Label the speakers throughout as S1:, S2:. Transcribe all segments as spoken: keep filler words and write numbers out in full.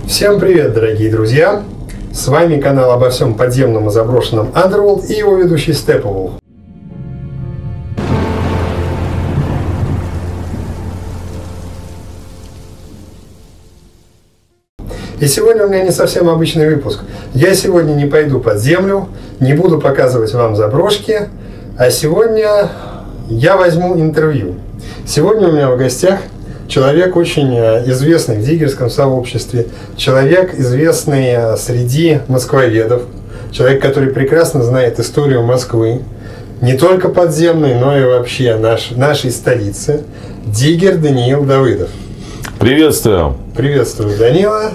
S1: Всем привет, дорогие друзья! С вами канал обо всем подземном и заброшенном Underworld и его ведущий Steppenwolf. И сегодня у меня не совсем обычный выпуск. Я сегодня не пойду под землю, не буду показывать вам заброшки, а сегодня я возьму интервью. Сегодня у меня в гостях человек очень известный в диггерском сообществе, человек известный среди москвоведов, человек, который прекрасно знает историю Москвы, не только подземной, но и вообще наш, нашей столицы, диггер Даниил Давыдов.
S2: Приветствую.
S1: Приветствую, Данила.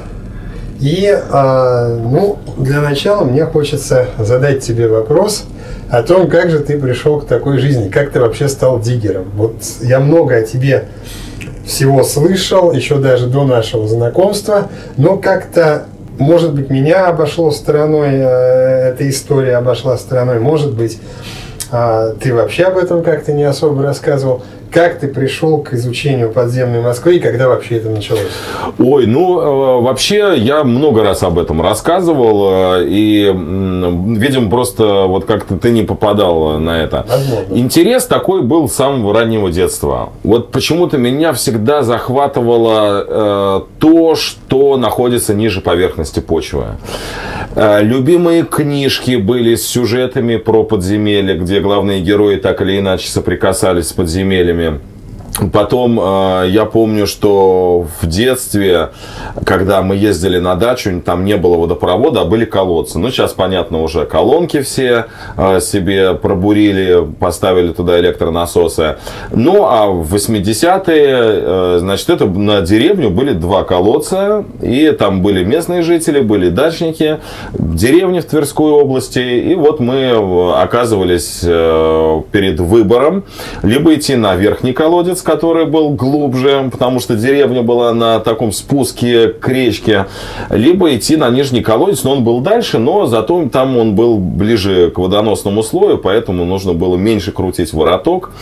S1: И, э, ну, для начала мне хочется задать тебе вопрос о том, как же ты пришел к такой жизни, как ты вообще стал диггером. Вот я много о тебе всего слышал, еще даже до нашего знакомства, но как-то, может быть, меня обошло стороной, э, эта история обошла стороной, может быть, э, ты вообще об этом как-то не особо рассказывал. Как ты пришел к изучению подземной Москвы и когда вообще это началось?
S2: Ой, ну, вообще, я много раз об этом рассказывал, и, видимо, просто вот как-то ты не попадал на это.
S1: Возможно.
S2: Интерес такой был с самого раннего детства. Вот почему-то меня всегда захватывало э, то, что находится ниже поверхности почвы. Э, любимые книжки были с сюжетами про подземелья, где главные герои так или иначе соприкасались с подземельями. Потом э, я помню, что в детстве, когда мы ездили на дачу, там не было водопровода, а были колодцы. Ну, сейчас, понятно, уже колонки все э, себе пробурили, поставили туда электронасосы. Ну, а в восьмидесятые, э, значит, это на деревню были два колодца, и там были местные жители, были дачники, деревни в Тверской области. И вот мы оказывались э, перед выбором, либо идти на верхний колодец, который был глубже, потому что деревня была на таком спуске к речке, либо идти на нижний колодец, но он был дальше, но зато там он был ближе к водоносному слою, поэтому нужно было меньше крутить вороток.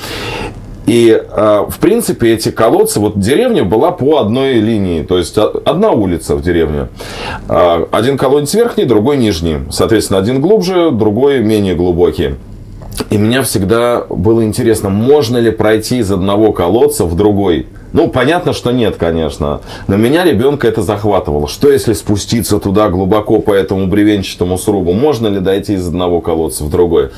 S2: И, э, в принципе, эти колодцы, вот деревня была по одной линии, то есть одна улица в деревне. Э, один колодец верхний, другой нижний. Соответственно, один глубже, другой менее глубокий. И мне всегда было интересно, можно ли пройти из одного колодца в другой. Ну, понятно, что нет, конечно. Но меня, ребенка, это захватывало. Что если спуститься туда глубоко по этому бревенчатому срубу? Можно ли дойти из одного колодца в другой?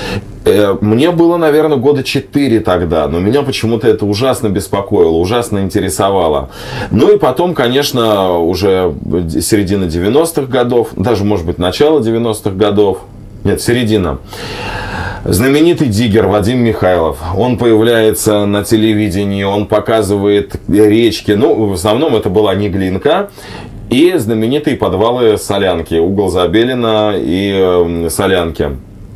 S2: Мне было, наверное, года четыре тогда, но меня почему-то это ужасно беспокоило, ужасно интересовало. Ну и потом, конечно, уже середина девяностых годов, даже, может быть, начало девяностых годов, нет, середина. Знаменитый диггер Вадим Михайлов. Он появляется на телевидении, он показывает речки. Ну, в основном это была Неглинка. И знаменитые подвалы Солянки. Угол Забелина и Солянки.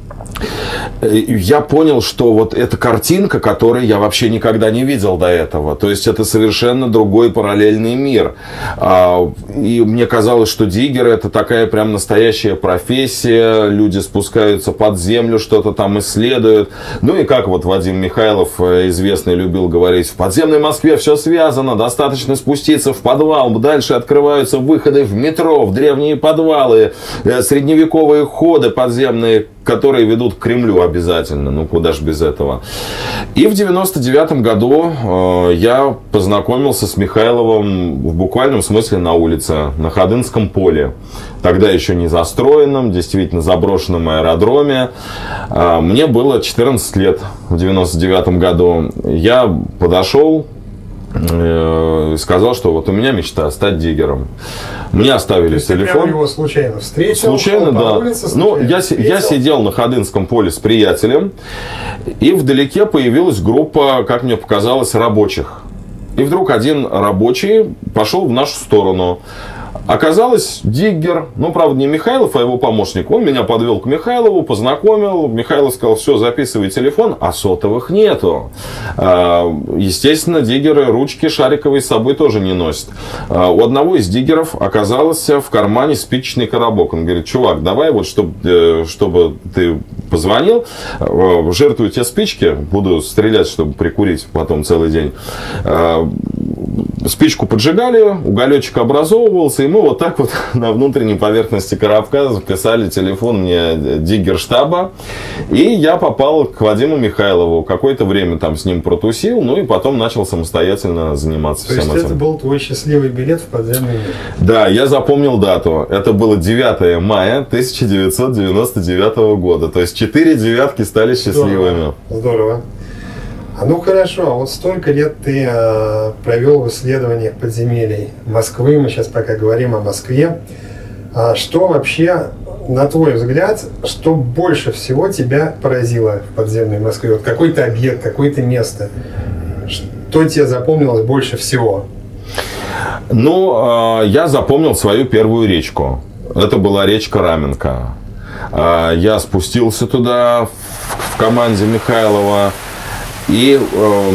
S2: Я понял, что вот эта картинка, которую я вообще никогда не видел до этого. То есть это совершенно другой параллельный мир. И мне казалось, что диггеры — это такая прям настоящая профессия. Люди спускаются под землю, что-то там исследуют. Ну и как вот Вадим Михайлов, известный, любил говорить: в подземной Москве все связано. Достаточно спуститься в подвал. Дальше открываются выходы в метро, в древние подвалы, средневековые ходы подземные, которые ведут к Кремлю обязательно, ну куда ж без этого. И в девяносто девятом году э, я познакомился с Михайловым в буквальном смысле на улице, на Ходынском поле. Тогда еще не застроенном, действительно заброшенном аэродроме. Э, мне было четырнадцать лет в девяносто девятом году. Я подошел и сказал, что вот у меня мечта стать диггером. Мне оставили телефон.
S1: Ты его случайно встретил?
S2: Случайно, да. Улице, случайно ну, я, я сидел на Ходынском поле с приятелем, и вдалеке появилась группа, как мне показалось, рабочих. И вдруг один рабочий пошел в нашу сторону. Оказалось, диггер, ну, правда, не Михайлов, а его помощник. Он меня подвел к Михайлову, познакомил. Михайлов сказал: все, записывай телефон, а сотовых нету. Естественно, диггеры ручки шариковые с собой тоже не носят. У одного из диггеров оказался в кармане спичечный коробок. Он говорит: чувак, давай вот, чтобы, чтобы ты позвонил, жертвую тебе спички, буду стрелять, чтобы прикурить потом целый день. спичку поджигали, уголечек образовывался, и мы вот так вот на внутренней поверхности коробка записали телефон мне диггер штаба, и я попал к Вадиму Михайлову. Какое-то время там с ним протусил, ну и потом начал самостоятельно заниматься
S1: То
S2: всем
S1: есть
S2: этим.
S1: это был твой счастливый билет в подземный мир?
S2: Да, я запомнил дату. Это было девятое мая тысяча девятьсот девяносто девятого года. То есть четыре девятки стали счастливыми.
S1: Здорово. Здорово. А ну хорошо, а вот столько лет ты э, провел в исследованиях подземелий Москвы, мы сейчас пока говорим о Москве. А что вообще, на твой взгляд, что больше всего тебя поразило в подземной Москве? Вот какой-то объект, какое-то место, что тебе запомнилось больше всего?
S2: Ну, э, я запомнил свою первую речку. Это была речка Раменка. Э, я спустился туда в, в команде Михайлова. И э,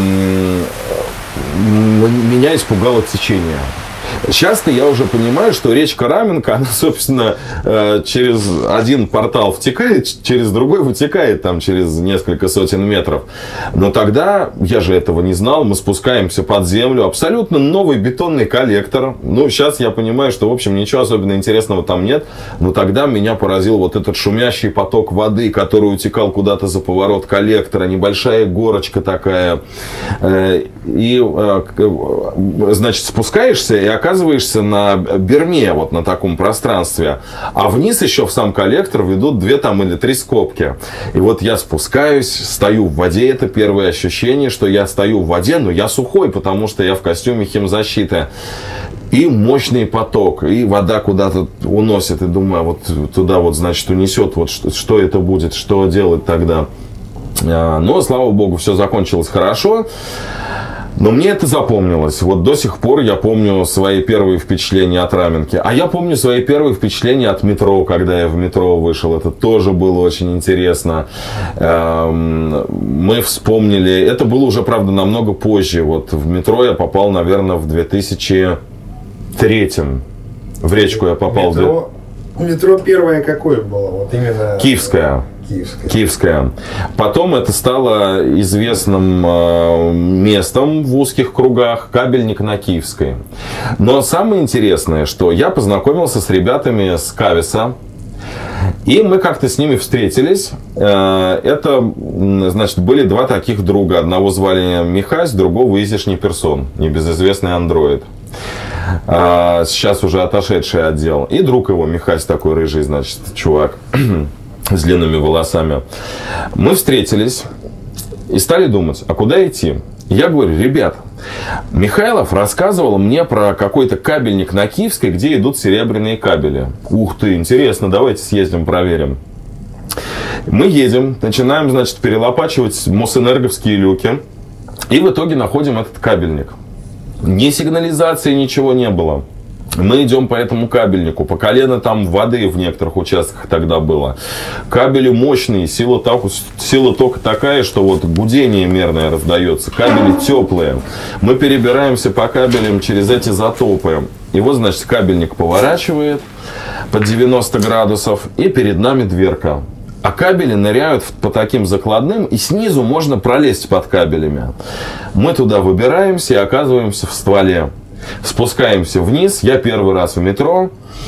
S2: меня испугало течение. Часто я уже понимаю, что речка Раменка, она, собственно, через один портал втекает, через другой вытекает, там, через несколько сотен метров. Но тогда, я же этого не знал, мы спускаемся под землю, абсолютно новый бетонный коллектор. Ну, сейчас я понимаю, что, в общем, ничего особенно интересного там нет. Но тогда меня поразил вот этот шумящий поток воды, который утекал куда-то за поворот коллектора, небольшая горочка такая. И, значит, спускаешься и оказываешься на берме, вот на таком пространстве. А вниз еще в сам коллектор ведут две там или три скобки. И вот я спускаюсь, стою в воде. Это первое ощущение, что я стою в воде, но я сухой, потому что я в костюме химзащиты. И мощный поток, и вода куда-то уносит. И думаю, вот туда вот, значит, унесет. Вот что, что это будет, что делать тогда. Но, слава богу, все закончилось хорошо. Но мне это запомнилось. Вот до сих пор я помню свои первые впечатления от Раменки. А я помню свои первые впечатления от метро, когда я в метро вышел. Это тоже было очень интересно. Мы вспомнили... Это было уже, правда, намного позже. Вот в метро я попал, наверное, в две тысячи третьем. В речку я попал.
S1: Метро, метро первое какое было? Вот именно...
S2: Киевское.
S1: Киевская.
S2: Киевская. Потом это стало известным э, местом в узких кругах, кабельник на Киевской. Но самое интересное, что я познакомился с ребятами с Кависа. И мы как-то с ними встретились. Это, значит, были два таких друга. Одного звали Михась, другого Изишний Персон, небезызвестный андроид. Сейчас уже отошедший отдел. И друг его, Михась, такой рыжий, значит, чувак с длинными волосами. Мы встретились и стали думать, а куда идти? Я говорю, ребят, Михайлов рассказывал мне про какой-то кабельник на Киевской, где идут серебряные кабели. Ух ты, интересно, давайте съездим, проверим. Мы едем, начинаем, значит, перелопачивать мосэнерговские люки. И в итоге находим этот кабельник. Ни сигнализации, ничего не было. Мы идем по этому кабельнику, по колено там воды в некоторых участках тогда было. Кабели мощные, сила, тока, сила тока такая, что вот гудение мерное раздается. Кабели теплые. Мы перебираемся по кабелям через эти затопы. И вот, значит, кабельник поворачивает под девяносто градусов, и перед нами дверка. А кабели ныряют по таким закладным, и снизу можно пролезть под кабелями. Мы туда выбираемся и оказываемся в стволе. Спускаемся вниз, я первый раз в метро,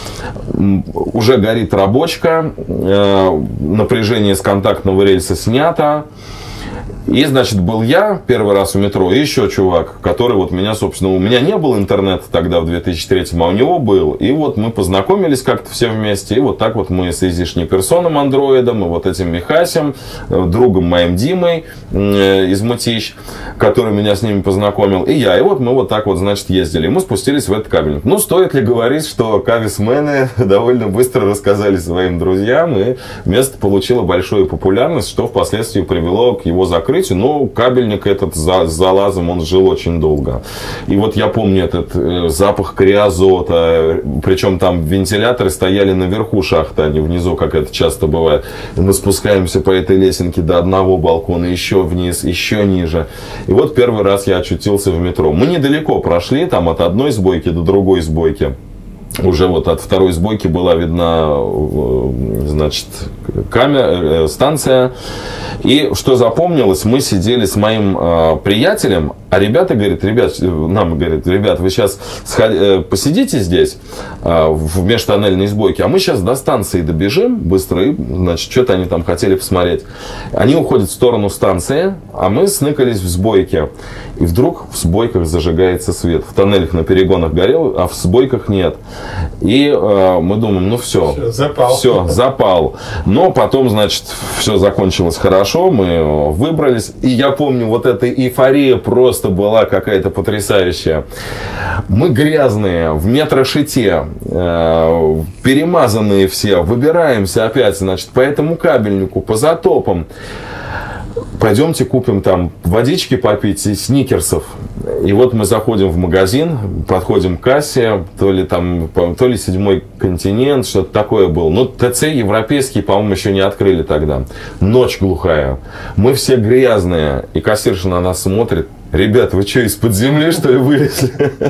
S2: уже горит рабочка, напряжение с контактного рельса снято. И, значит, был я первый раз в метро, и еще чувак, который вот меня, собственно, у меня не было интернета тогда в две тысячи третьем, а у него был. И вот мы познакомились как-то все вместе, и вот так вот мы с Изишней Персоном, андроидом, и вот этим Михасем, другом моим Димой из Мытищ, который меня с ними познакомил, и я. И вот мы вот так вот, значит, ездили. И мы спустились в этот кабельник. Ну, стоит ли говорить, что кависмены довольно быстро рассказали своим друзьям, и место получило большую популярность, что впоследствии привело к его закрытию. Но кабельник этот за, с залазом, он жил очень долго. И вот я помню этот э, запах криозота, причем там вентиляторы стояли наверху шахты, а не внизу, как это часто бывает. И мы спускаемся по этой лесенке до одного балкона, еще вниз, еще ниже. И вот первый раз я очутился в метро. Мы недалеко прошли, там от одной сбойки до другой сбойки. уже вот от второй сбойки была видна, значит, камера, станция. И что запомнилось, мы сидели с моим э, приятелем, а ребята говорят, ребят, нам говорят, ребят, вы сейчас сходи, посидите здесь э, в межтоннельной сбойке, а мы сейчас до станции добежим быстро, и, значит, что-то они там хотели посмотреть. Они уходят в сторону станции, а мы сныкались в сбойке. И вдруг в сбойках зажигается свет. В тоннелях на перегонах горел, а в сбойках нет. И э, мы думаем, ну все,
S1: все, запал.
S2: все, запал. Но потом, значит, все закончилось хорошо, мы выбрались. И я помню, вот эта эйфория просто была какая-то потрясающая. Мы грязные, в метрошите, э, перемазанные все, выбираемся опять, значит, по этому кабельнику, по затопам. Пойдемте купим там водички попить и сникерсов. И вот мы заходим в магазин, подходим к кассе, то ли там, то ли седьмой континент, что-то такое было. Ну, ТЦ европейский, по-моему, еще не открыли тогда. Ночь глухая. Мы все грязные. И кассирша на нас смотрит. Ребят, вы что, из-под земли, что ли, вылезли?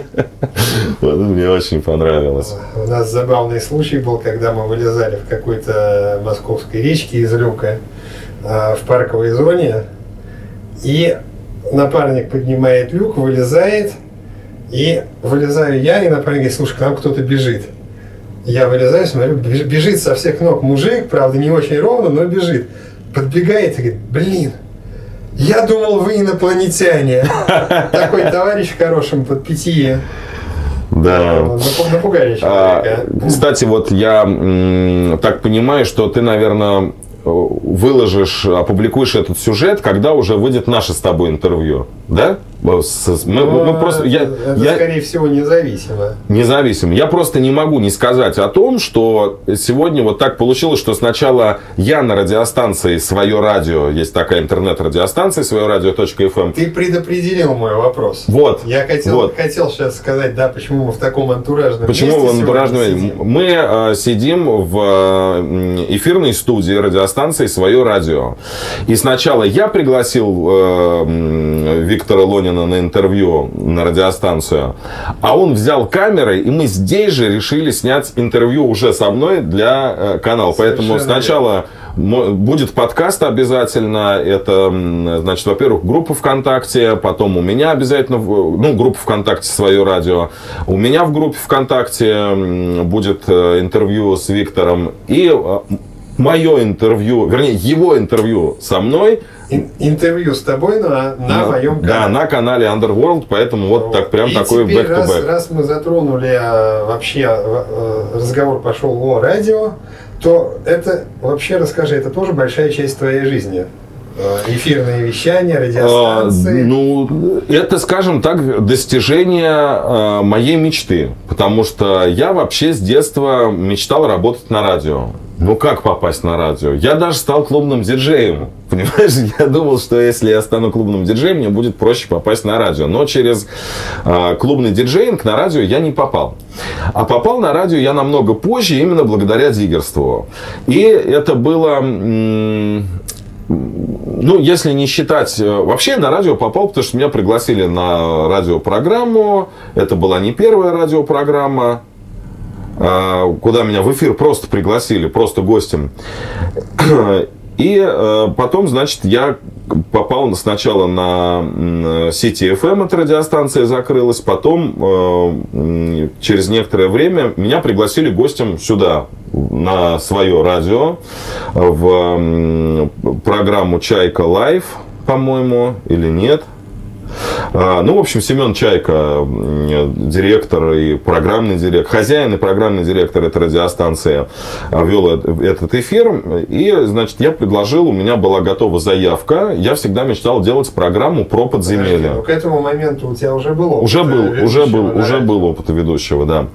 S2: Вот мне очень понравилось.
S1: У нас забавный случай был, когда мы вылезали в какой-то московской речке из люка в парковой зоне, и напарник поднимает люк, вылезает, и вылезаю я, и напарник говорит, слушай, к нам кто-то бежит. Я вылезаю, смотрю, бежит со всех ног мужик, правда не очень ровно, но бежит. Подбегает и говорит, блин, я думал, вы инопланетяне. Такой товарищ в хорошем под питье.
S2: Да.
S1: Напугали человека.
S2: А, кстати, вот я м, так понимаю, что ты, наверное, выложишь, опубликуешь этот сюжет, когда уже выйдет наше с тобой интервью, да? Мы,
S1: Но
S2: мы просто, я,
S1: это,
S2: я,
S1: скорее всего, независимо.
S2: Независимо. Я просто не могу не сказать о том, что сегодня вот так получилось, что сначала я на радиостанции «Свое радио», есть такая интернет-радиостанция «Свое радио.фм».
S1: Ты предопределил мой вопрос.
S2: Вот.
S1: Я хотел,
S2: вот.
S1: хотел сейчас сказать, да, почему мы в таком антуражном
S2: почему
S1: месте
S2: в антуражном
S1: сидим.
S2: Мы э, сидим в эфирной студии радиостанции «Свое радио». И сначала я пригласил э, Виктора Лонина на интервью на радиостанцию, а он взял камеры, и мы здесь же решили снять интервью уже со мной для э, канала. Совершенно Поэтому сначала верно. Будет подкаст обязательно. Это, значит, во-первых, группа ВКонтакте, потом у меня обязательно, ну, группа ВКонтакте «Свое радио». У меня в группе ВКонтакте будет интервью с Виктором и мое интервью, вернее, его интервью со мной.
S1: Интервью с тобой на, на, на моем канале.
S2: Да, на канале Underworld, поэтому вот, вот. так прям и такой back-to-back.
S1: Раз, раз мы затронули а, вообще а, разговор пошел о радио, то это вообще расскажи, это тоже большая часть твоей жизни. Эфирное вещание, радиостанции.
S2: А, ну, это, скажем так, достижение а, моей мечты. Потому что я вообще с детства мечтал работать на радио. Ну, как попасть на радио? Я даже стал клубным диджеем. Понимаешь, я думал, что если я стану клубным диджеем, мне будет проще попасть на радио. Но через а, клубный диджеинг на радио я не попал. А попал на радио я намного позже, именно благодаря диггерству. И это было... М- Ну, если не считать... Вообще я на радио попал, потому что меня пригласили на радиопрограмму. Это была не первая радиопрограмма, куда меня в эфир просто пригласили, просто гостем. И потом, значит, я попал сначала на сети эф эм, эта радиостанция закрылась, потом через некоторое время меня пригласили гостем сюда, на свое радио, в программу «Чайка Лайв», по-моему, или нет. Ну, в общем, Семен Чайка, директор и программный директор, хозяин и программный директор этой радиостанции, вел этот эфир. И, значит, я предложил, у меня была готова заявка. Я всегда мечтал делать программу про подземелья.
S1: Подожди, к этому моменту у тебя уже был опыт
S2: уже был, уже был,
S1: да?
S2: уже был опыт ведущего, да.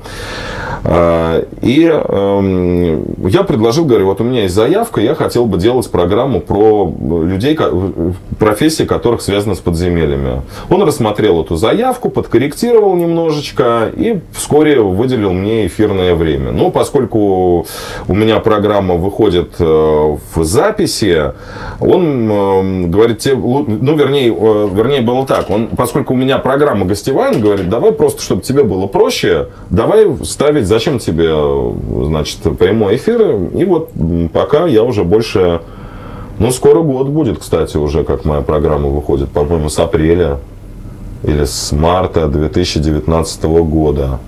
S2: И я предложил, говорю, вот у меня есть заявка, я хотел бы делать программу про людей, профессии которых связаны с подземельями. Он рассмотрел эту заявку, подкорректировал немножечко и вскоре выделил мне эфирное время. Но поскольку у меня программа выходит в записи, он говорит, ну, вернее, вернее было так, он, поскольку у меня программа гостевая, он говорит, давай просто, чтобы тебе было проще, давай ставить зачем тебе, значит, прямой эфир? И вот пока я уже больше... Ну, скоро год будет, кстати, уже, как моя программа выходит, по-моему, с апреля или с марта две тысячи девятнадцатого года.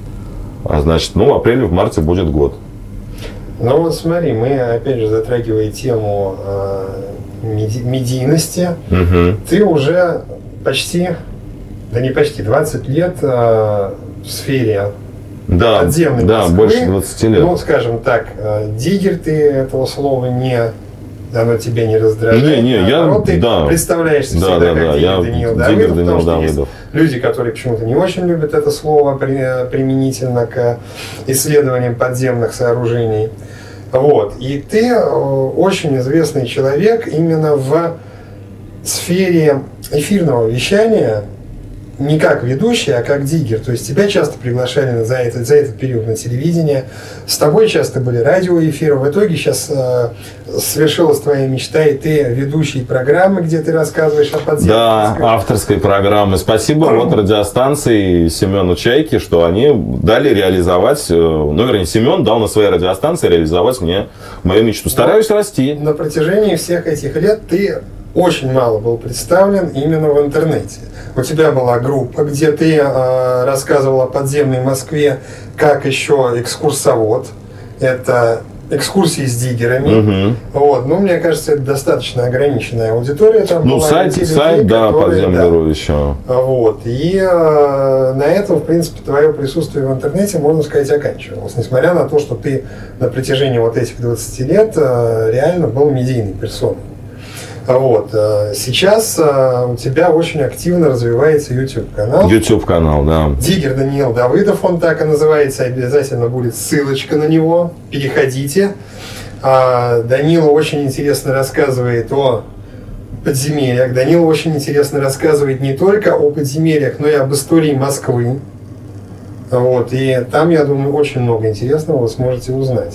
S2: А значит, ну, в апреле, в марте будет год.
S1: Ну вот смотри, мы опять же затрагивая тему э, меди- медийности, угу. Ты уже почти, да не почти, двадцать лет э, в сфере
S2: да,
S1: подземной
S2: да,
S1: Москвы.
S2: Больше двадцати лет.
S1: Ну, скажем так, э, диггер ты этого слова не... Оно тебя не раздражает.
S2: Не, не,
S1: а
S2: я,
S1: вот ты
S2: да.
S1: представляешься
S2: да,
S1: всегда
S2: да,
S1: как
S2: да,
S1: Диггер
S2: я
S1: Даниил
S2: Диггер
S1: Давыдов,
S2: Даниил
S1: потому что
S2: Давыдов.
S1: есть люди, которые почему-то не очень любят это слово применительно к исследованиям подземных сооружений. Вот. И ты очень известный человек именно в сфере эфирного вещания, не как ведущий, а как диггер. То есть тебя часто приглашали за этот, за этот период на телевидение, с тобой часто были радиоэфиры. В итоге сейчас э, свершилась твоя мечта, и ты ведущий программы, где ты рассказываешь о подземных.
S2: Да, авторской программы. Спасибо вот радиостанции Семену Чайке, что они дали реализовать, ну, вернее, Семен дал на своей радиостанции реализовать мне мою мечту. Стараюсь Но расти.
S1: На протяжении всех этих лет ты очень мало был представлен именно в интернете. У тебя была группа, где ты э, рассказывал о подземной Москве как еще экскурсовод. Это экскурсии с диггерами. Угу. Вот. Ну, мне кажется, это достаточно ограниченная аудитория. Там
S2: ну, сайт,
S1: людей,
S2: сайт да, подземный
S1: да.
S2: еще.
S1: Вот. И э, на этом, в принципе, твое присутствие в интернете, можно сказать, оканчивалось. Несмотря на то, что ты на протяжении вот этих двадцати лет э, реально был медийной персоной. Вот. Сейчас у тебя очень активно развивается YouTube-канал.
S2: YouTube-канал, да.
S1: Диггер Даниил Давыдов, он так и называется. Обязательно будет ссылочка на него. Переходите. Данила очень интересно рассказывает о подземельях. Данила очень интересно рассказывает не только о подземельях, но и об истории Москвы. Вот. И там, я думаю, очень много интересного вы сможете узнать.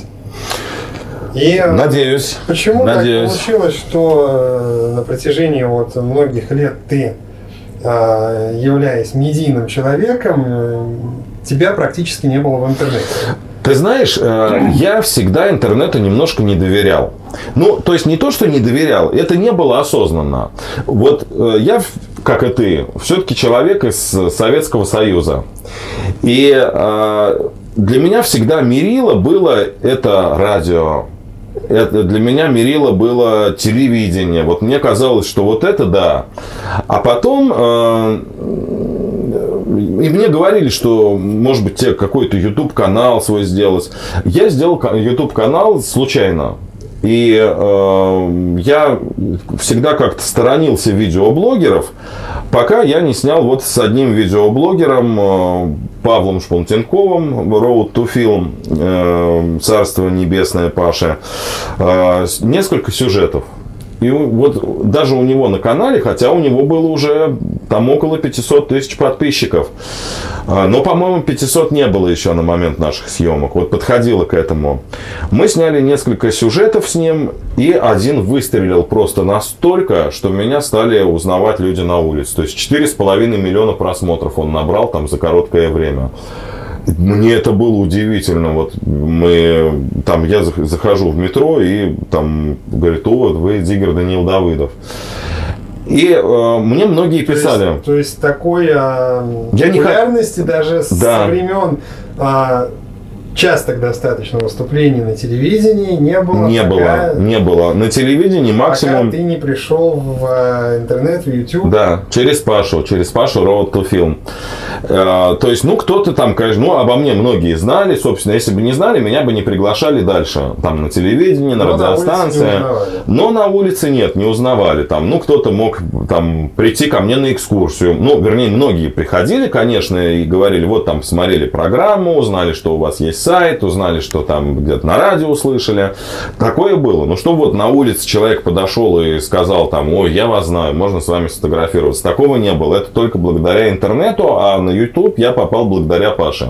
S1: И
S2: надеюсь.
S1: Почему
S2: надеюсь.
S1: так получилось, что э, на протяжении вот многих лет ты, э, являясь медийным человеком, э, тебя практически не было в интернете?
S2: Ты знаешь, э, я всегда интернету немножко не доверял. Ну, то есть не то, что не доверял, это не было осознанно. Вот э, я, как и ты, все-таки человек из Советского Союза. И э, для меня всегда мерило было это радио. Это для меня мерило было телевидение. Вот мне казалось, что вот это да. А потом э, и мне говорили, что может быть тебе какой-то YouTube-канал свой сделать. Я сделал YouTube-канал случайно. И э, я всегда как-то сторонился видеоблогеров, пока я не снял вот с одним видеоблогером, э, Павлом Шпунтенковым, Road to Film, э, Царство Небесное Паша, э, несколько сюжетов. И вот даже у него на канале, хотя у него было уже там около пятьсот тысяч подписчиков, но, по-моему, пятьсот не было еще на момент наших съемок. Вот подходило к этому. Мы сняли несколько сюжетов с ним, и один выстрелил просто настолько, что меня стали узнавать люди на улице. То есть четыре с половиной миллиона просмотров он набрал там за короткое время. Мне это было удивительно. Вот мы, там, я захожу в метро, и там говорит: о, вы Диггер Даниил Давыдов. И э, мне многие писали.
S1: То есть, то есть такой э, популярности не... даже с да. времен э, частых достаточно выступлений на телевидении не было.
S2: Не
S1: пока,
S2: было, не было. На телевидении максимум...
S1: Пока ты не пришел в интернет, в YouTube.
S2: Да, через Пашу, через Пашу Road to Film. Э, то есть, ну, кто-то там, конечно, ну, обо мне многие знали, собственно, если бы не знали, меня бы не приглашали дальше, там, на телевидении, на Но радиостанции.
S1: На
S2: Но на улице нет, не узнавали. Там, ну, кто-то мог там прийти ко мне на экскурсию. Ну, вернее, многие приходили, конечно, и говорили: вот там смотрели программу, узнали, что у вас есть сайт, узнали, что там где-то на радио услышали. Такое было. Ну, что вот на улице человек подошел и сказал там: ой, я вас знаю, можно с вами сфотографироваться. Такого не было. Это только благодаря интернету, а на YouTube я попал благодаря Паше.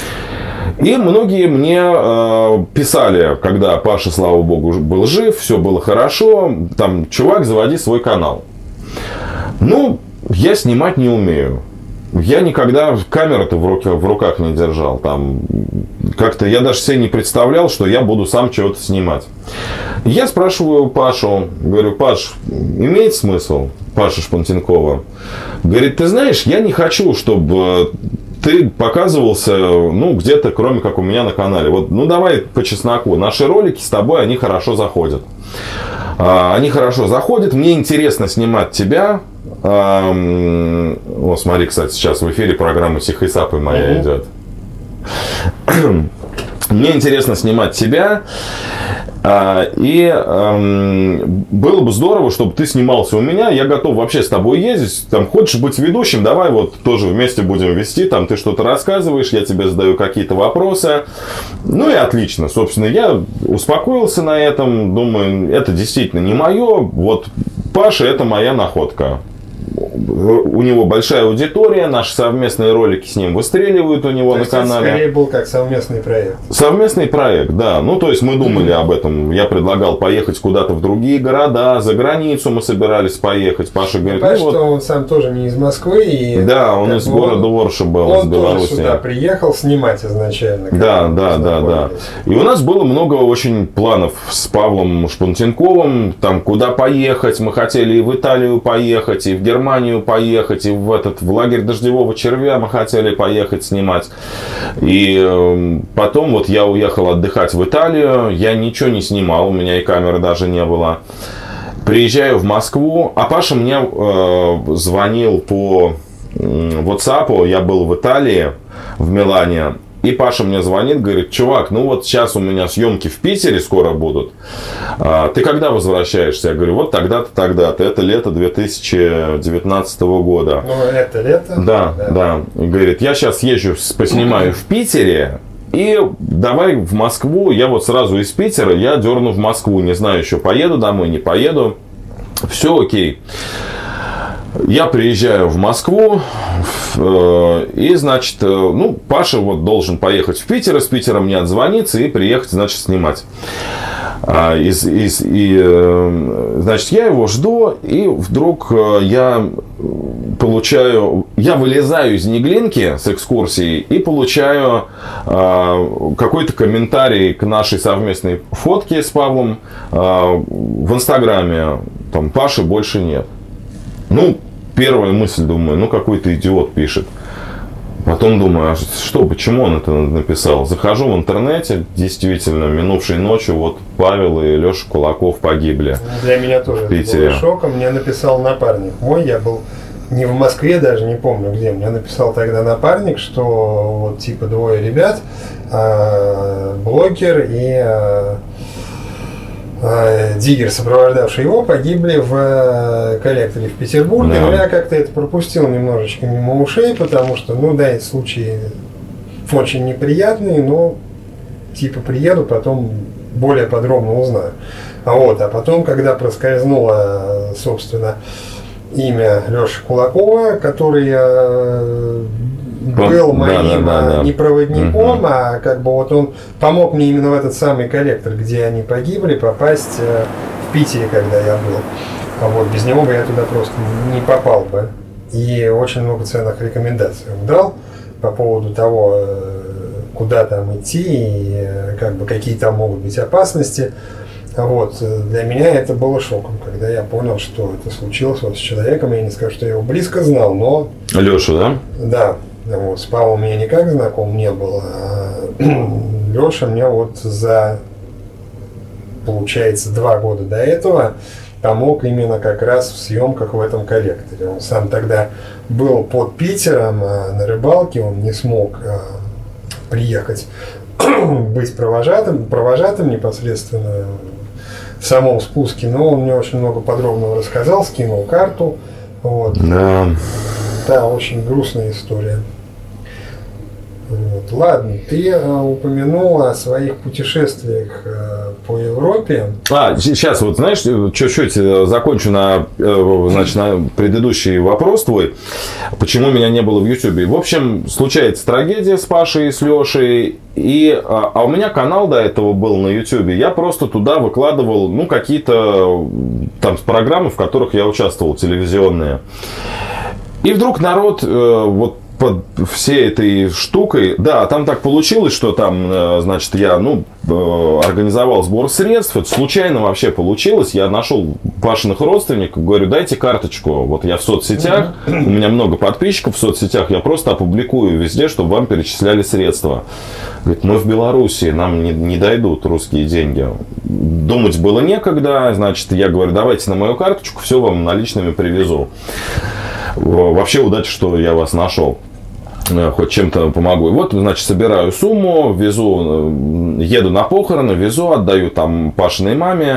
S2: И многие мне э, писали, когда Паша, слава богу, был жив, все было хорошо, там: чувак, заводи свой канал. Ну, я снимать не умею. я никогда камеру-то в, руке, в руках не держал. Там как-то я даже себе не представлял, что я буду сам чего-то снимать. Я спрашиваю Пашу, говорю: Паш, имеет смысл? Паша Шпантенкова говорит: ты знаешь, я не хочу, чтобы ты показывался, ну, где-то, кроме как у меня на канале. Вот, ну, давай по чесноку. Наши ролики с тобой, они хорошо заходят. Они хорошо заходят. Мне интересно снимать тебя. О, смотри, кстати, сейчас в эфире программа «Сихой Сапой» моя uh-huh. идет. Мне интересно снимать тебя. И эм, было бы здорово, чтобы ты снимался у меня. Я готов вообще с тобой ездить. Там, хочешь быть ведущим, давай вот тоже вместе будем вести. Там ты что-то рассказываешь, я тебе задаю какие-то вопросы. Ну и отлично. Собственно, я успокоился на этом. Думаю, это действительно не мое. Вот Паша — это моя находка. У него большая аудитория, наши совместные ролики с ним выстреливают у него. То на канале.
S1: Это скорее был как совместный проект.
S2: Совместный проект, да. Ну, то есть мы думали об этом. Я предлагал поехать куда-то в другие города, за границу мы собирались поехать. Паша говорит:
S1: Паша,
S2: ну, вот...
S1: что он сам тоже не из Москвы. И
S2: да, он из города Орша был,
S1: он
S2: из Беларуси.
S1: Он тоже сюда приехал снимать изначально.
S2: Да, да, да, да. И у нас было много очень планов с Павлом Шпантенковым. Там, куда поехать. Мы хотели и в Италию поехать, и в Германию поехать, и в этот в лагерь дождевого червя мы хотели поехать снимать. И э, потом вот я уехал отдыхать в Италию, я ничего не снимал, у меня и камеры даже не было. Приезжаю в Москву, а Паша мне э, звонил по э, WhatsApp, я был в Италии, в Милане. И Паша мне звонит, говорит: чувак, ну вот сейчас у меня съемки в Питере скоро будут. Ты когда возвращаешься? Я говорю: вот тогда-то, тогда-то. Это лето две тысячи девятнадцатого года.
S1: Ну, это лето?
S2: Да, да. да. И говорит: я сейчас езжу, поснимаю в Питере. И давай в Москву. Я вот сразу из Питера, я дерну в Москву. Не знаю еще, поеду домой, не поеду. Все окей. Я приезжаю в Москву, и, значит, ну, Паша вот должен поехать в Питер, из Питера мне отзвониться и приехать, значит, снимать. Из, из, и, значит, я его жду, и вдруг я получаю, я вылезаю из Неглинки с экскурсии и получаю какой-то комментарий к нашей совместной фотке с Павлом в Инстаграме. Там: Паши больше нет. Ну, первая мысль, думаю, ну какой-то идиот пишет. Потом думаю: а что, почему он это написал? Захожу в интернете, действительно, минувшей ночью вот Павел и Леша Кулаков погибли.
S1: Для меня тоже это было шоком. Мне написал напарник мой, я был не в Москве, даже не помню где. Мне написал тогда напарник, что вот типа двое ребят, блогер и Диггер, сопровождавший его, погибли в коллекторе в Петербурге. Да. Но я как-то это пропустил немножечко мимо ушей, потому что, ну да, эти случаи очень неприятные, но типа приеду, потом более подробно узнаю. А вот, а потом, когда проскользнуло, собственно, имя Леши Кулакова, который был моим да, да, да, не проводником, угу. а как бы вот он помог мне именно в этот самый коллектор, где они погибли, попасть в Питере, когда я был. А вот без него бы я туда просто не попал бы. И очень много ценных рекомендаций он дал по поводу того, куда там идти и как бы какие там могут быть опасности. Вот. Для меня это было шоком, когда я понял, что это случилось вот с человеком. Я не скажу, что я его близко знал, но...
S2: Леша, да?
S1: Да. Вот. С Павлом я никак знаком не был. А Леша мне вот за, получается, два года до этого помог именно как раз в съемках в этом коллекторе. Он сам тогда был под Питером а на рыбалке, он не смог а, приехать быть провожатым, провожатым непосредственно в самом спуске, но он мне очень много подробного рассказал, скинул карту. Вот.
S2: Да.
S1: Да, очень грустная история. Вот. Ладно, ты э, упомянул о своих путешествиях э, по Европе.
S2: А, сейчас вот, знаешь, чуть-чуть закончу на, э, значит, на предыдущий вопрос твой. Почему меня не было в Ютубе? В общем, случается трагедия с Пашей и с Лешей. И, а, а у меня канал до этого был на Ютубе. Я просто туда выкладывал, ну, какие-то там программы, в которых я участвовал, телевизионные. И вдруг народ, э, вот под всей этой штукой, да, там так получилось, что там, значит, я, ну, организовал сбор средств, это случайно вообще получилось, я нашел Пашиных родственников, говорю, дайте карточку, вот я в соцсетях, у меня много подписчиков в соцсетях, я просто опубликую везде, чтобы вам перечисляли средства. Говорит, мы в Беларуси, нам не, не дойдут русские деньги. Думать было некогда, значит, я говорю, давайте на мою карточку, все вам наличными привезу. Вообще удача, что я вас нашел. Хоть чем-то помогу. И вот, значит, собираю сумму, везу, еду на похороны, везу, отдаю там Пашиной маме.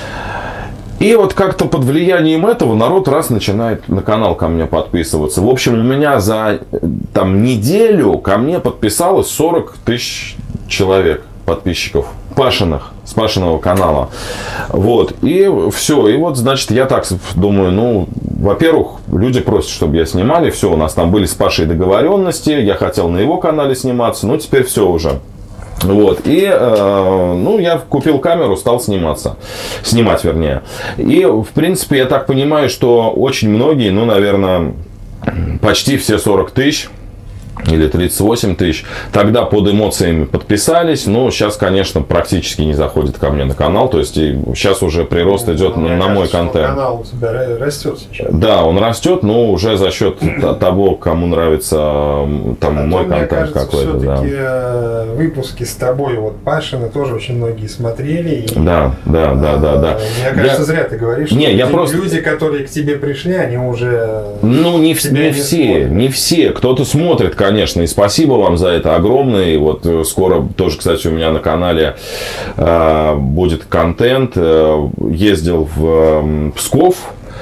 S2: И вот как-то под влиянием этого народ раз начинает на канал ко мне подписываться. В общем, у меня за там неделю ко мне подписалось сорок тысяч человек, подписчиков. Пашиных, с Пашиного канала. Вот. И все. И вот, значит, я так думаю, ну, во-первых, люди просят, чтобы я снимали. Все, у нас там были с Пашей договоренности. Я хотел на его канале сниматься. Ну, теперь все уже. Вот. И, э, ну, я купил камеру, стал сниматься. Снимать, вернее. И, в принципе, я так понимаю, что очень многие, ну, наверное, почти все сорок тысяч, или тридцать восемь тысяч, тогда под эмоциями подписались, но сейчас, конечно, практически не заходит ко мне на канал, то есть сейчас уже прирост ну, идет на, на мой контент.
S1: Канал у тебя растет сейчас.
S2: Да, он растет, но уже за счет того, кому нравится там а мой контент какой-то.
S1: Да. Выпуски с тобой, вот Пашина тоже очень многие смотрели. И,
S2: да, да, да, да, да.
S1: Мне кажется, я... зря ты говоришь, что
S2: не,
S1: люди,
S2: я просто...
S1: люди, которые к тебе пришли, они уже...
S2: Ну, не, в... не, не все, смотрят. не все. Кто-то смотрит, конечно, и спасибо вам за это огромное. И вот скоро тоже, кстати, у меня на канале э, будет контент. Ездил в э, Псков,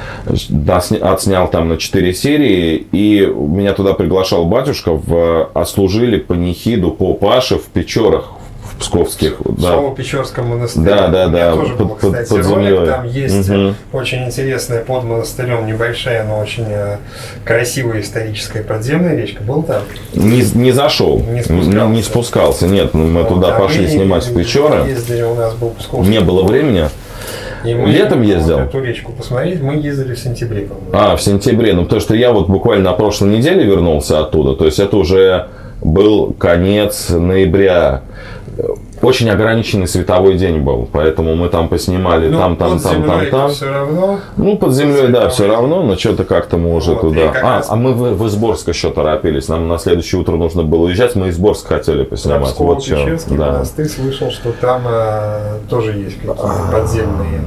S2: отснял там на четыре серии, и меня туда приглашал батюшка, в, отслужили панихиду по Паше в Печорах. Псковских,
S1: в
S2: да.
S1: Печорском монастыре.
S2: Да, да, да.
S1: Тоже
S2: под,
S1: был, кстати,
S2: под, под
S1: ролик. Там есть
S2: угу.
S1: очень интересная под монастырем, небольшая, но очень красивая историческая подземная речка. Был там?
S2: Не, не зашел.
S1: Не спускался.
S2: Не, не спускался. Нет, мы вот, туда а пошли снимать в Печоры.
S1: Ездили, у нас был Псковский.
S2: Не было времени.
S1: И мы
S2: Летом ездил?
S1: Эту речку посмотреть, мы ездили в сентябре, по-моему.
S2: А, в сентябре. Ну, потому что я вот буквально на прошлой неделе вернулся оттуда. То есть это уже был конец ноября. Очень ограниченный световой день был, поэтому мы там поснимали, ну, там, там, там, там, там.
S1: Все равно.
S2: Ну, под землей, да, все равно, но что-то как-то мы уже вот, туда. А, раз... а мы в, в Изборск еще торопились. Нам на следующее утро нужно было уезжать, мы Изборск хотели поснимать.
S1: Да,
S2: вот что.
S1: Да. Ты слышал, что там а, тоже есть какие-то подземные,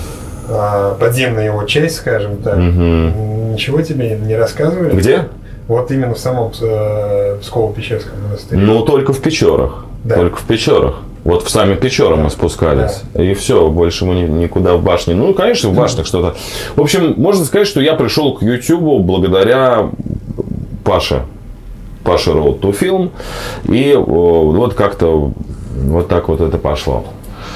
S1: а, подземная его часть, скажем так.
S2: Угу.
S1: Ничего тебе не рассказывали?
S2: Где?
S1: Вот именно в самом э, Псково-Печерском монастыре.
S2: Ну, только в Печорах. Да. Только в Печорах. Вот в сами Печоры да. мы спускались. Да. И все, больше мы никуда в башне. Ну, конечно, в башнях что-то. В общем, можно сказать, что я пришел к Ютубу благодаря Паше. Паше Road to Film. И вот как-то вот так вот это пошло.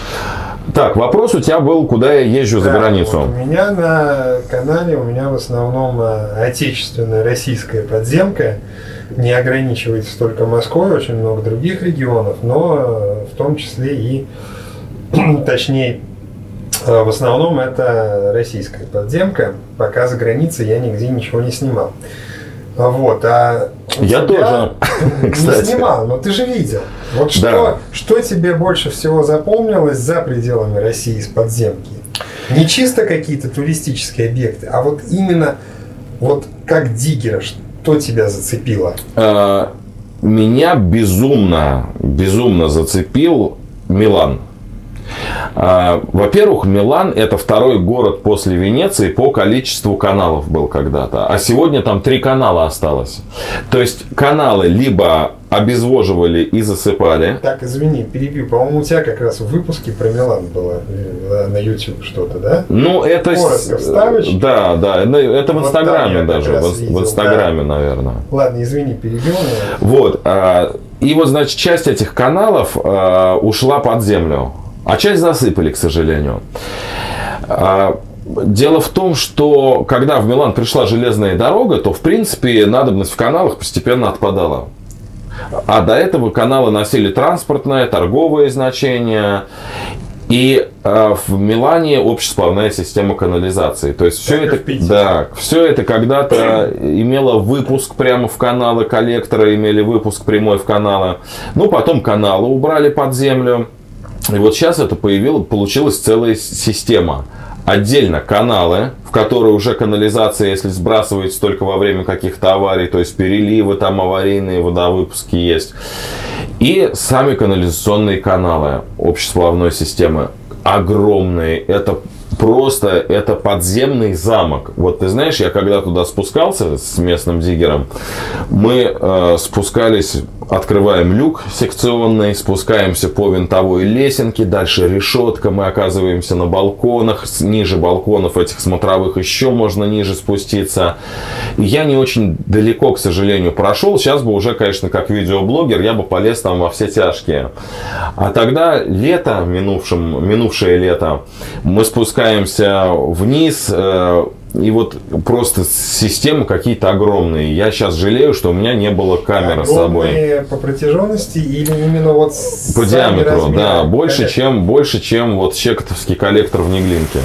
S2: Так, вопрос у тебя был, куда я езжу да, за границу.
S1: Вот у меня на канале, у меня в основном отечественная российская подземка. Не ограничивается только Москвой, очень много других регионов, но в том числе и, точнее, в основном это российская подземка. Пока за границей я нигде ничего не снимал. Вот, а
S2: я тоже,
S1: не снимал, но ты же видел. Вот что, да. что тебе больше всего запомнилось за пределами России из подземки? Не чисто какие-то туристические объекты, а вот именно вот как диггера, что тебя зацепило?
S2: А, меня безумно, безумно зацепил Милан. А, во-первых, Милан — это второй город после Венеции по количеству каналов был когда-то. А сегодня там три канала осталось. То есть каналы либо обезвоживали и засыпали.
S1: Так, извини, перебью. По-моему, у тебя как раз в выпуске про Милан было на YouTube что-то, да?
S2: Ну, это...
S1: Коротко вставишь?
S2: Да, да. Это в Инстаграме даже. В, видел, в Инстаграме, да. наверное.
S1: Ладно, извини, перебил. Но...
S2: Вот. И вот, значит, часть этих каналов ушла под землю. А часть засыпали, к сожалению. Дело в том, что когда в Милан пришла железная дорога, то, в принципе, надобность в каналах постепенно отпадала. А до этого каналы носили транспортное, торговое значение. И э, в Милане общесплавная система канализации. То есть все это, да, все это когда-то имело выпуск прямо в каналы, коллекторы имели выпуск прямой в каналы. Ну, потом каналы убрали под землю. И вот сейчас это появилось, получилась целая система. Отдельно каналы, в которые уже канализация, если сбрасывается только во время каких-то аварий, то есть переливы, там аварийные водовыпуски есть. И сами канализационные каналы общесплавной системы огромные. Это просто, это подземный замок. Вот ты знаешь, я когда туда спускался с местным диггером, мы э, спускались, открываем люк секционный, спускаемся по винтовой лесенке, дальше решетка, мы оказываемся на балконах, ниже балконов этих смотровых еще можно ниже спуститься. И я не очень далеко, к сожалению, прошел. Сейчас бы уже, конечно, как видеоблогер, я бы полез там во все тяжкие. А тогда лето, минувшим, минувшее лето, мы спускаемся вниз, э, и вот просто системы какие-то огромные. Я сейчас жалею, что у меня не было камеры с собой.
S1: Огромные по протяженности или именно вот
S2: по диаметру, да, больше чем, больше, чем вот щекотовский коллектор в Неглинке.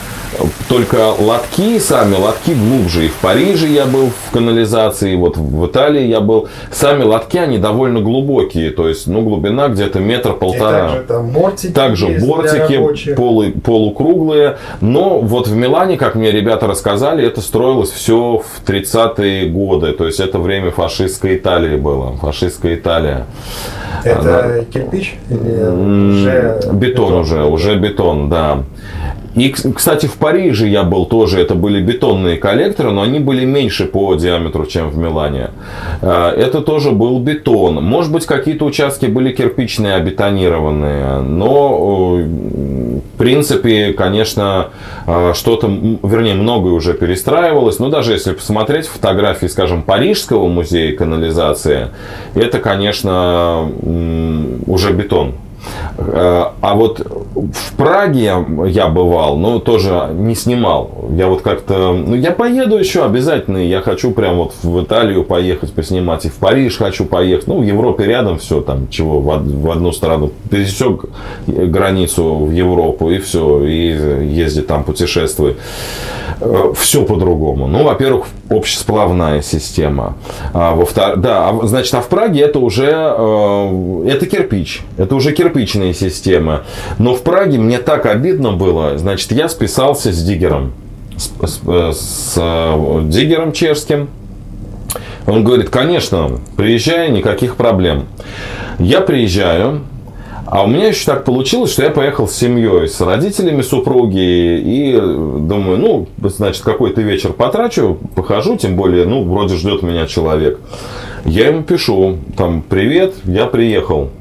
S2: Только лотки, сами лотки глубже. И в Париже я был в канализации, вот в Италии я был. Сами лотки, они довольно глубокие. То есть, ну, глубина где-то метр-полтора.
S1: Также там бортики.
S2: Также бортики полу, полукруглые. Но вот в Милане, как мне ребята рассказали, это строилось все в тридцатые годы. То есть, это время фашистской Италии было. Фашистская Италия.
S1: Это да. Кирпич? Или уже
S2: бетон, бетон уже, уже бетон, да. И, кстати, в Париже я был тоже, это были бетонные коллекторы, но они были меньше по диаметру, чем в Милане. Это тоже был бетон. Может быть, какие-то участки были кирпичные, обетонированные, но, в принципе, конечно, что-то, вернее, многое уже перестраивалось. Но даже если посмотреть фотографии, скажем, Парижского музея канализации, это, конечно, уже бетон. А вот в Праге я бывал, но тоже не снимал. Я вот как-то, ну, я поеду еще обязательно. Я хочу прям вот в Италию поехать поснимать, и в Париж хочу поехать. Ну, в Европе рядом все, там, чего, в, в одну сторону пересек границу в Европу, и все, и езди там, путешествуй. Все по-другому. Ну, во-первых, общесплавная система. А, во-втор... Да, а, значит, а в Праге это уже э, это кирпич. Это уже кирпичные системы. Но в Праге мне так обидно было. Значит, я списался с диггером. С, с, с э, диггером чешским. Он говорит, конечно, приезжай, никаких проблем. Я приезжаю. А у меня еще так получилось, что я поехал с семьей, с родителями супруги, и думаю, ну, значит, какой-то вечер потрачу, похожу, тем более, ну, вроде ждет меня человек. Я ему пишу, там, привет, я приехал.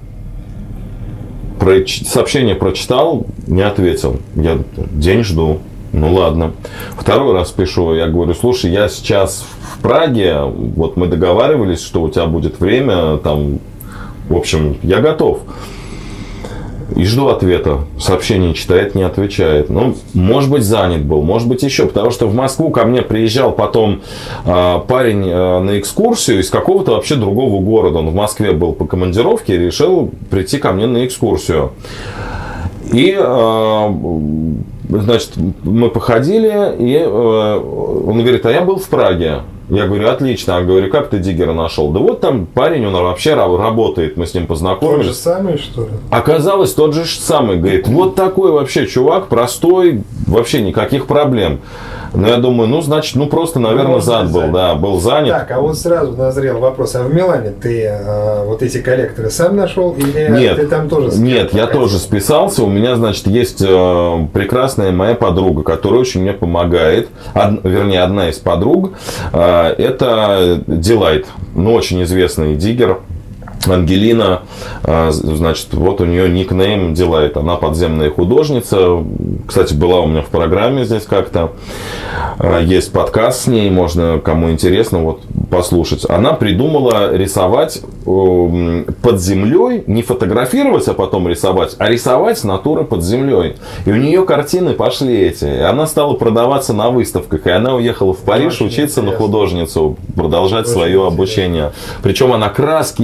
S2: Про... Сообщение прочитал, не ответил. Я день жду. Ну, ладно. Второй раз пишу, я говорю, слушай, я сейчас в Праге, вот мы договаривались, что у тебя будет время, там, в общем, я готов. И жду ответа. Сообщение читает, не отвечает. Ну, может быть, занят был, может быть, еще. Потому что в Москву ко мне приезжал потом э, парень э, на экскурсию из какого-то вообще другого города. Он в Москве был по командировке и решил прийти ко мне на экскурсию. И, э, значит, мы походили, и э, он говорит, а я был в Праге. Я говорю, отлично. Я говорю, как ты диггера нашел? Да вот там парень, он вообще работает, мы с ним познакомились.
S1: Тот же самый, что ли?
S2: Оказалось, тот же самый. Говорит, вот такой вообще чувак, простой, вообще никаких проблем. Но я думаю, ну, значит, ну, просто, наверное, ну, зад был, да, был занят.
S1: Так, а вот сразу назрел вопрос. А в Милане ты э, вот эти коллекторы сам нашел или
S2: нет,
S1: ты там тоже списался?
S2: Нет, я тоже списался. У меня, значит, есть э, прекрасная моя подруга, которая очень мне помогает. Од, вернее, одна из подруг. Э, это Delight, ну, очень известный диггер. Ангелина, значит, вот у нее никнейм Delight, она подземная художница, кстати, была у меня в программе здесь как-то, есть подкаст с ней, можно, кому интересно, вот послушать. Она придумала рисовать под землей, не фотографировать, а потом рисовать, а рисовать натуры под землей. И у нее картины пошли эти, и она стала продаваться на выставках, и она уехала в Париж очень учиться интересно. На художницу, продолжать очень свое интересно. Обучение. Причем она краски изготавливала,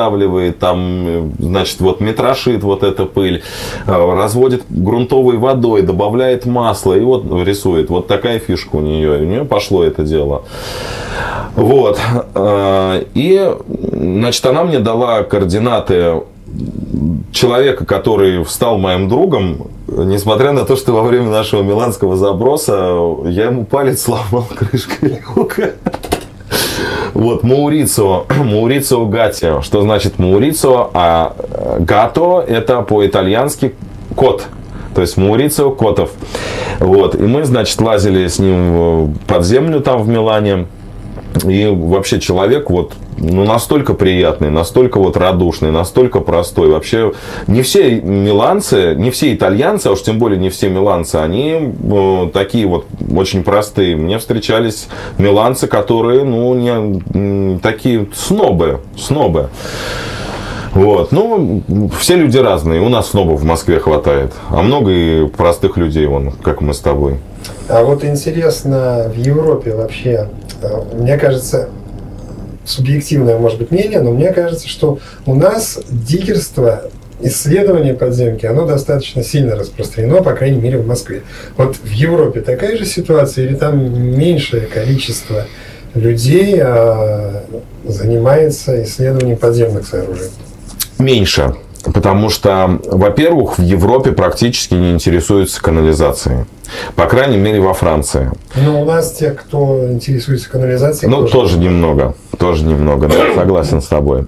S2: выдавливает, там, значит, вот метрошит вот эта пыль, разводит грунтовой водой, добавляет масло и вот рисует. Вот такая фишка у нее. У нее пошло это дело. Вот. И, значит, она мне дала координаты человека, который стал моим другом, несмотря на то, что во время нашего миланского заброса я ему палец сломал крышкой люка. Вот, Маурицио, Маурицио Гатти. Что значит Маурицио? А Гато это по-итальянски кот. То есть Маурицио Котов. Вот, и мы, значит, лазили с ним под землю там в Милане. И вообще человек вот, ну, настолько приятный, настолько вот радушный, настолько простой. Вообще не все миланцы, не все итальянцы, а уж тем более не все миланцы, они э, такие вот очень простые. Мне встречались миланцы, которые, ну, не, такие снобы, снобы. Вот. Ну, все люди разные. У нас снобов в Москве хватает. А много и простых людей, вон, как мы с тобой.
S1: А вот интересно, в Европе вообще, мне кажется, субъективное, может быть, мнение, но мне кажется, что у нас диггерство, исследование подземки, оно достаточно сильно распространено, по крайней мере, в Москве. Вот в Европе такая же ситуация или там меньшее количество людей а, занимается исследованием подземных сооружений?
S2: Меньше. Потому что, во-первых, в Европе практически не интересуются канализацией. По крайней мере, во Франции.
S1: Но у нас те, кто интересуется канализацией...
S2: Ну, тоже, тоже немного. Тоже немного, да, согласен с тобой.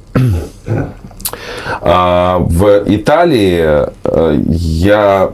S2: А в Италии я...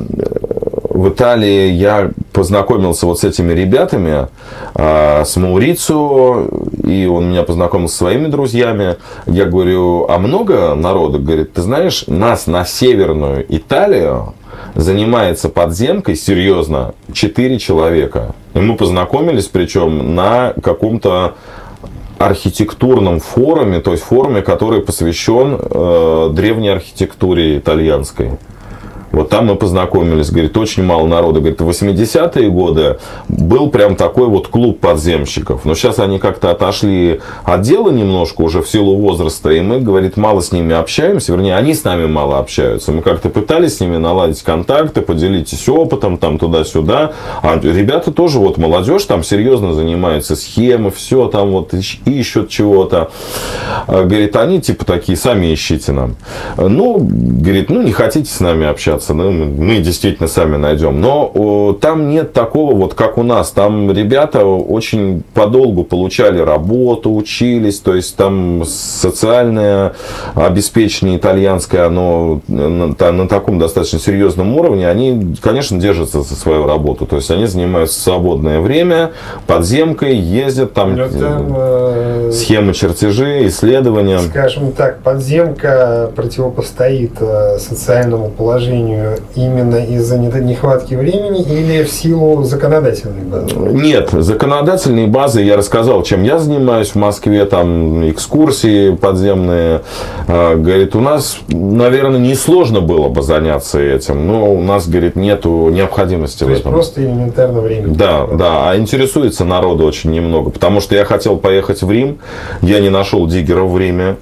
S2: В Италии я познакомился вот с этими ребятами, с Маурицио, и он меня познакомил со своими друзьями. Я говорю, а много народу? Говорит, ты знаешь, нас на Северную Италию занимается подземкой, серьезно, четыре человека. И мы познакомились, причем на каком-то архитектурном форуме, то есть форуме, который посвящен э, древней архитектуре итальянской. Вот там мы познакомились, говорит, очень мало народа. Говорит, в восьмидесятые годы был прям такой вот клуб подземщиков. Но сейчас они как-то отошли от дела немножко уже в силу возраста. И мы, говорит, мало с ними общаемся. Вернее, они с нами мало общаются. Мы как-то пытались с ними наладить контакты, поделитесь опытом, там туда-сюда. А ребята тоже, вот молодежь там серьезно занимается, схемы, все там вот ищут чего-то. Говорит, они типа такие, сами ищите нам. Ну, говорит, ну не хотите с нами общаться, ну, мы действительно сами найдем. Но о, там нет такого, вот как у нас. Там ребята очень подолгу получали работу, учились. То есть там социальное обеспечение итальянское, оно на, на таком достаточно серьезном уровне. Они, конечно, держатся за свою работу. То есть они занимаются в свободное время подземкой, ездят там, там э, схемы, чертежи, исследования.
S1: Скажем так, подземка противопостоит э, социальному положению именно из-за нехватки времени или в силу законодательной базы?
S2: Нет, законодательной базы я рассказал, чем я занимаюсь в Москве, там экскурсии подземные. Говорит, у нас, наверное, несложно было бы заняться этим, но у нас, говорит, нету необходимости
S1: То
S2: в этом.
S1: То есть просто элементарно времени.
S2: Да, да, а интересуется народу очень немного, потому что я хотел поехать в Рим, я не нашел диггеров в Риме.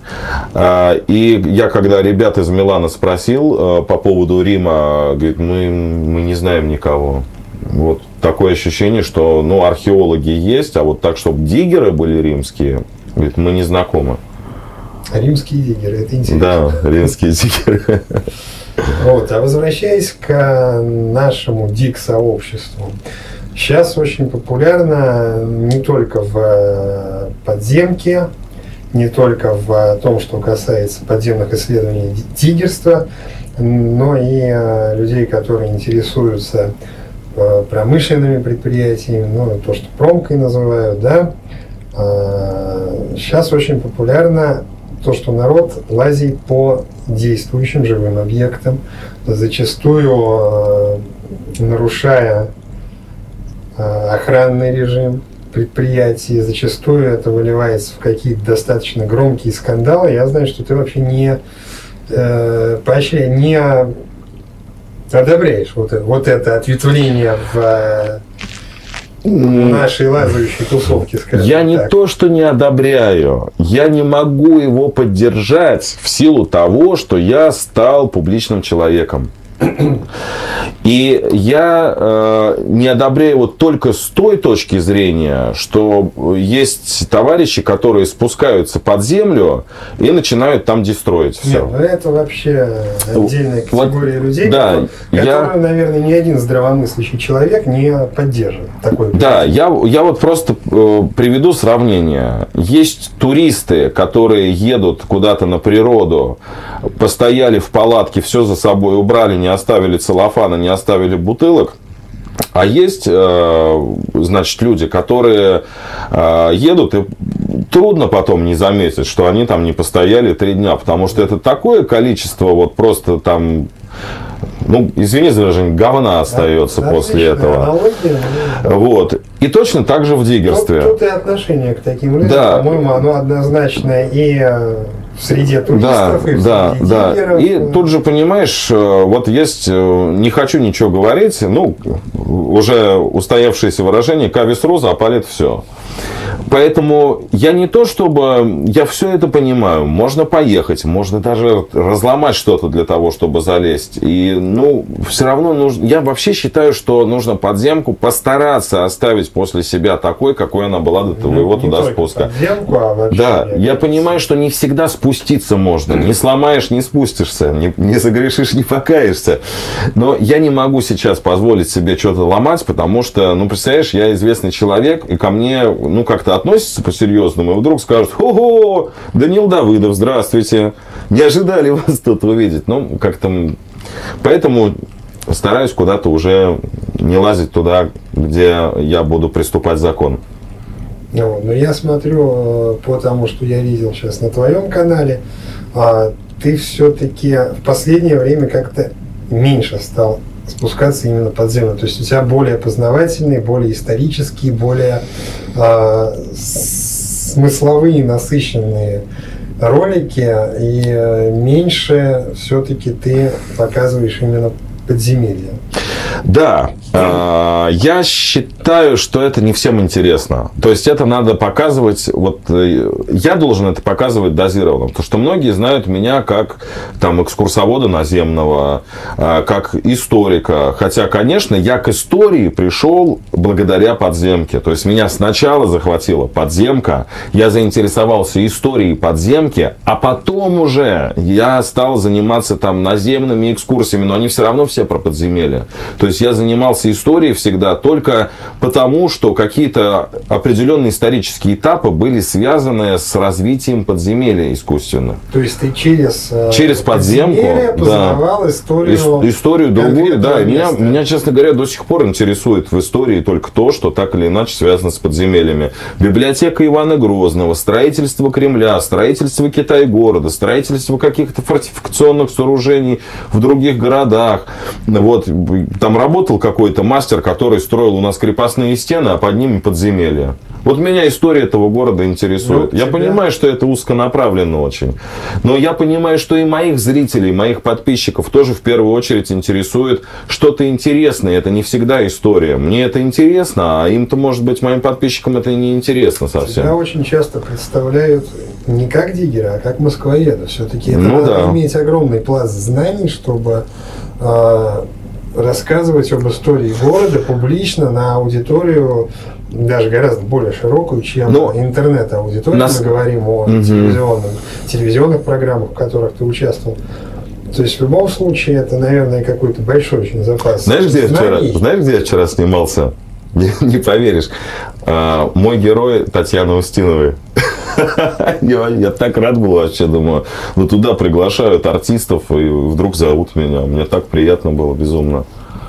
S2: И я, когда ребят из Милана спросил по поводу Рима, говорит, мы, мы не знаем никого. Вот такое ощущение, что ну, археологи есть, а вот так, чтобы диггеры были римские, говорит, мы не знакомы.
S1: Римские диггеры, это интересно.
S2: Да, римские диггеры.
S1: Вот, а возвращаясь к нашему диг-сообществу, сейчас очень популярно не только в подземке, не только в том, что касается подземных исследований диггерства, но и людей, которые интересуются промышленными предприятиями, ну, то, что промкой называют, да. Сейчас очень популярно то, что народ лазит по действующим живым объектам, зачастую нарушая охранный режим предприятий, зачастую это выливается в какие-то достаточно громкие скандалы. Я знаю, что ты вообще не э, поощряешь, не одобряешь вот это, вот это ответвление в нашей лазающей тусовки, скажем
S2: Я не
S1: так.
S2: то, что не одобряю, я не могу его поддержать в силу того, что я стал публичным человеком. И я э, не одобряю его только с той точки зрения, что есть товарищи, которые спускаются под землю и начинают там дестроить все.
S1: Нет, ну это вообще отдельная категория
S2: вот,
S1: людей,
S2: да,
S1: которую,
S2: я...
S1: наверное, ни один здравомыслящий человек не поддержит. Такой
S2: да, я, я вот просто э, приведу сравнение. Есть туристы, которые едут куда-то на природу, постояли в палатке, все за собой убрали, не оставили целлофана, не оставили бутылок. А есть, значит, люди, которые едут, и трудно потом не заметить, что они там не постояли три дня, потому что это такое количество вот просто там, ну, извини за выражение, говна остается да, после этого.
S1: Аналогия, но...
S2: Вот. И точно так же в диггерстве.
S1: Тут, тут и отношение к таким людям,
S2: да.
S1: по-моему, оно однозначно и в среде туристов,
S2: да,
S1: и в
S2: да,
S1: среде
S2: да.
S1: диггеров.
S2: И тут же, понимаешь, вот есть, не хочу ничего говорить, ну, уже устоявшееся выражение, кавис роза, опалит все. Поэтому я не то, чтобы... Я все это понимаю. Можно поехать, можно даже разломать что-то для того, чтобы залезть. И, ну, все равно нужно... Я вообще считаю, что нужно подземку постараться оставить после себя такой, какой она была до твоего ну, туда спуска.
S1: Подземку, а вообще
S2: да, я понимаю, что не всегда спуститься можно. Не сломаешь, не спустишься. Не, не загрешишь, не покаешься. Но я не могу сейчас позволить себе что-то ломать, потому что, ну, представляешь, я известный человек, и ко мне, ну, как-то относятся по-серьезному, и вдруг скажут: «Ого, Даниил Давыдов, здравствуйте, не ожидали вас тут увидеть». Ну, как-то... Поэтому стараюсь куда-то уже не лазить туда, где я буду приступать закон.
S1: Ну, но я смотрю, по тому, что я видел сейчас на твоем канале, ты все-таки в последнее время как-то меньше стал спускаться именно под землю. То есть у тебя более познавательные, более исторические, более э, смысловые, насыщенные ролики, и э, меньше все-таки ты показываешь именно подземелья.
S2: Да, э, я считаю, что это не всем интересно. То есть это надо показывать, вот э, я должен это показывать дозированно, потому что многие знают меня как там экскурсовода наземного, э, как историка. Хотя, конечно, я к истории пришел благодаря подземке. То есть меня сначала захватила подземка, я заинтересовался историей подземки, а потом уже я стал заниматься там наземными экскурсиями, но они все равно все про подземелья. То есть я занимался историей всегда только потому, что какие-то определенные исторические этапы были связаны с развитием подземелья искусственно.
S1: То есть ты через,
S2: через подземку
S1: познавал
S2: да,
S1: историю,
S2: историю другую. Да, и меня, меня, честно говоря, до сих пор интересует в истории только то, что так или иначе связано с подземельями. Библиотека Ивана Грозного, строительство Кремля, строительство Китай-города, строительство каких-то фортификационных сооружений в других городах. Вот, там работал какой-то мастер, который строил у нас крепостные стены, а под ними подземелья. Вот меня история этого города интересует. Ну, я тебя... понимаю, что это узконаправленно очень. Но я понимаю, что и моих зрителей, моих подписчиков тоже в первую очередь интересует что-то интересное. Это не всегда история. Мне это интересно, а им-то, может быть, моим подписчикам это не интересно совсем.
S1: Тебя очень часто представляют не как диггера, а как москвоеда. Все-таки это
S2: ну,
S1: надо
S2: да.
S1: иметь огромный пласт знаний, чтобы... Э- рассказывать об истории города публично на аудиторию даже гораздо более широкую, чем Но интернет-аудитория. Нас... Мы говорим о угу. телевизионных, телевизионных программах, в которых ты участвовал. То есть в любом случае это, наверное, какой-то большой очень запас.
S2: Знаешь, где я вчера, знаешь, где я вчера снимался? Не, не поверишь. А, мой герой Татьяна Устиновой. Я, я так рад был вообще, думаю, ну туда приглашают артистов и вдруг зовут меня. Мне так приятно было, безумно.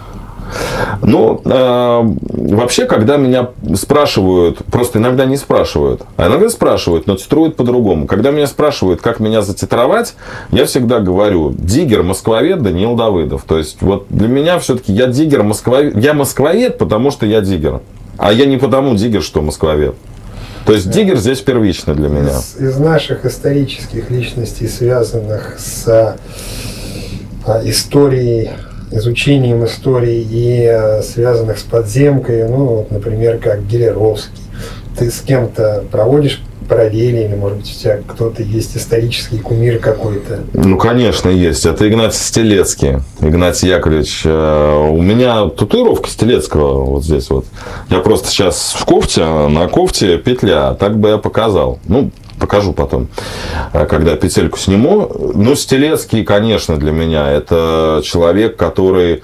S2: Ну, э, вообще, когда меня спрашивают, просто иногда не спрашивают, а иногда спрашивают, но титруют по-другому. Когда меня спрашивают, как меня затитровать, я всегда говорю: диггер, москвовед Даниил Давыдов. То есть, вот для меня все-таки я диггер, москвовед. Я москвовед, потому что я диггер. А я не потому диггер, что москвовед. То есть диггер здесь первично для меня.
S1: Из, из наших исторических личностей, связанных с а, историей изучением истории и связанных с подземкой, ну, вот, например, как Гелеровский. Ты с кем-то проводишь параллели, или, может быть, у тебя кто-то есть исторический кумир какой-то?
S2: Ну, конечно, есть. Это Игнатий Стелецкий. Игнатий Яковлевич. У меня татуировка Стелецкого вот здесь вот. Я просто сейчас в кофте, на кофте петля. Так бы я показал. Ну, покажу потом, когда петельку сниму. Ну, Стелецкий, конечно, для меня это человек, который